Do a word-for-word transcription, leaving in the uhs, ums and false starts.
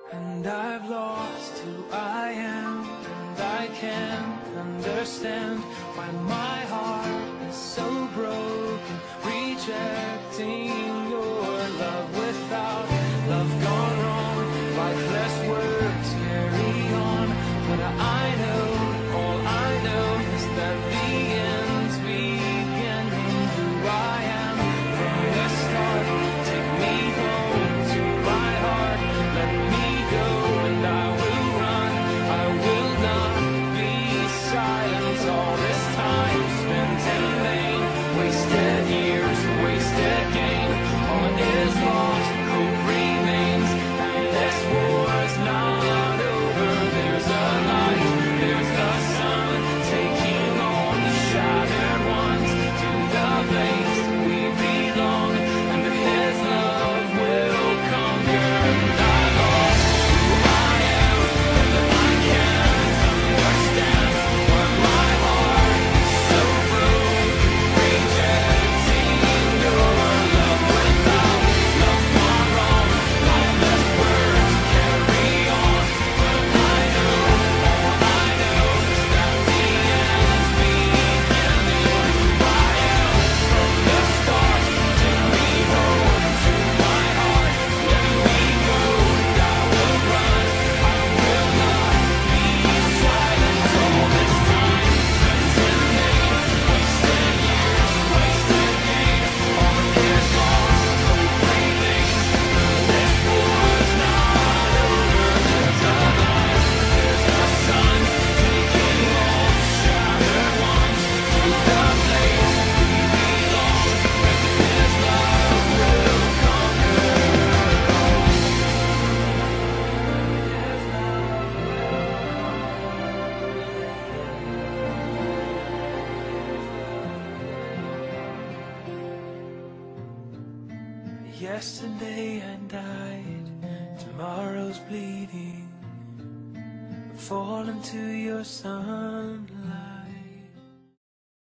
And I've lost who I am, and I can't understand why my heart is so broken, rejecting your love. Without love gone wrong, lifeless words carry on. But I know, all I know is that the end's beginning. Who I am from the start, take me home to my heart. Let me go and I will run, I will not be silent. All this time spent in vain, wasted years, wasted gain. All is lost, hope remains, and this war's not over. There's a light, there's a sun, taking on the shattered ones to the place we belong, and his love will conquer. And I lost who I am, and I can't understand why my heart is so broken, rejecting your love. Without love gone wrong, lifeless words carry on. But I know, all I know is that the end's beginning. Who I am from the start, take me home to my heart. Let me go and I will run, I will not be silent. All this time spent in vain, wasted years, wasted gain. All is lost, hope remains, this war's not over. There's a light, there's a sun, taking all the shattered ones to the place we belong, and his love will conquer. Yesterday I died, tomorrow's bleeding. Fall into your sunlight.